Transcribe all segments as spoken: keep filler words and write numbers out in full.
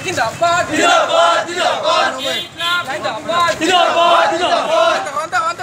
জিন্দাবাদ জিন্দাবাদ জিন্দাবাদ জিন্দাবাদ জিন্দাবাদ জিন্দাবাদ আন্তা আন্তা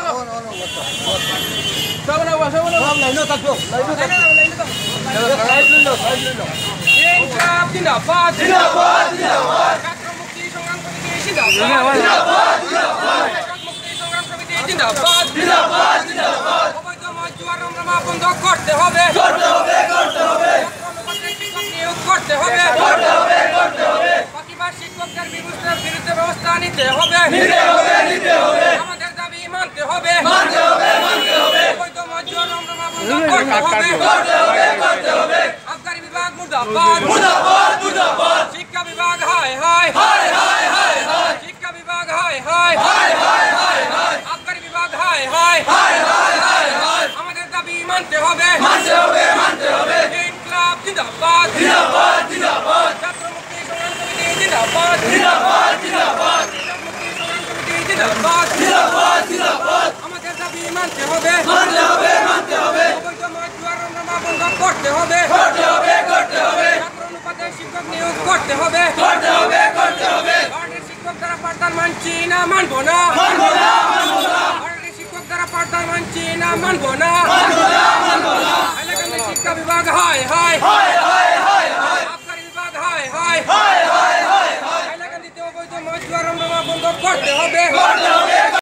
সামনে ওয়া সামনে সামনে লাইনো থাকো লাইনো থাকো সাইড লইলো সাইড লইলো ইনকাম জিন্দাবাদ জিন্দাবাদ জিন্দাবাদ ছাত্র মুক্তি সংগ্রাম কমিটি জিন্দাবাদ জিন্দাবাদ জিন্দাবাদ মুক্তি সংগ্রাম কমিটি জিন্দাবাদ জিন্দাবাদ জিন্দাবাদ অবৈধ মজুয়ার রমরমা বন্ধ করতে হবে করতে হবে করতে হবে করতে হবে করতে হবে করতে হবে ফাঁকিবাজ শিক্ষকদের বিরুদ্ধে ব্যবস্থা নিতে হবে নিতে হবে নিতে হবে আমাদের দাবি মানতে হবে মানতে হবে মানতে হবে অবৈধ মজুর রমরমা বন্ধ করতে হবে করতে হবে করতে হবে আবগারি বিভাগ মুর্দাবাদ মুর্দাবাদ মুর্দাবাদ শিক্ষা বিভাগ হায় হায় হায় হায় হায় হায় শিক্ষা বিভাগ হায় হায় হায় হায় হায় হায় আবগারি বিভাগ হায় হায় হায় হায় হায় হায় আমাদের দাবি মানতে হবে মানতে হবে মানতে হবে ইনকলাব জিন্দাবাদ জিন্দাবাদ জিন্দাবাদ ছাত্র মুক্তি সংগ্রাম কমিটি জিন্দাবাদ জিন্দাবাদ জিন্দাবাদ মুক্তি সংগ্রাম কমিটি জিন্দাবাদ জিন্দাবাদ জিন্দাবাদ আমাদের দাবি মানতে হবে মানতে হবে মানতে হবে অবৈধ মজুয়ার রমরমা বন্ধ করতে হবে করতে হবে করতে হবে ছাত্র অনুপাতে শিক্ষক নিয়োগ করতে হবে করতে হবে করতে হবে বাড়ির শিক্ষক দ্বারা পাঠদান মানছি না মানবো না মানবো না মানবো না বাড়ির শিক্ষক দ্বারা পাঠদান মানছি না মানবো না মানবো না মানবো না হাইলাকান্দি শিক্ষা বিভাগ হায় হায়